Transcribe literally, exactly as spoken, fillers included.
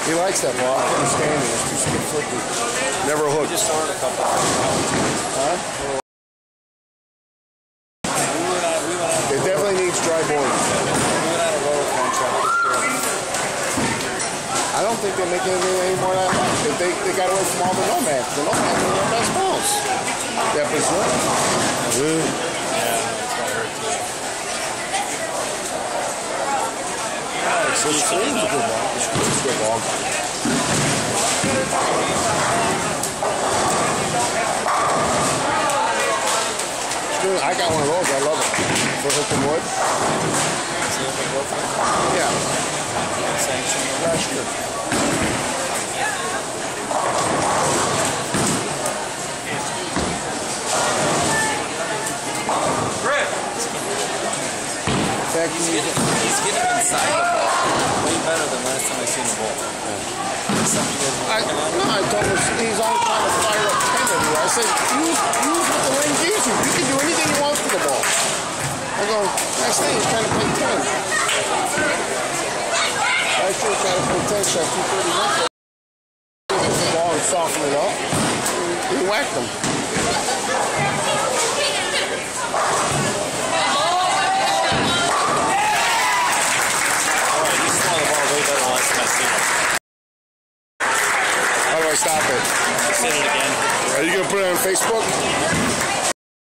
He likes that ball. I couldn't stand it. It's too skip flippy. Never hooked. We just saw it a couple of times. Huh? We went out, we went out. It definitely needs dry board. We went out a roller contract. I don't think they're making anything anymore that much. They, they, they got away from all the nomads. The nomads are their best balls. That was good. Yeah, that's what I heard too. So it's a good ball. It's a good ball. I got one of those. I love it. For hooking wood. Yeah. Last year. Fact, he's, getting, he's getting inside the ball way better than last time I seen the ball. Yeah. I, no, I told him he's always trying to fire up ten everywhere. I said, use, use what the lane gives you. You can do anything you want to the ball. I go, next thing he's trying to play ten. Last year he tried to play ten, shot two thirty-one. He took the ball and softened it up. He, he whacked him. How do I stop it? Say it again. Are you going to put it on Facebook?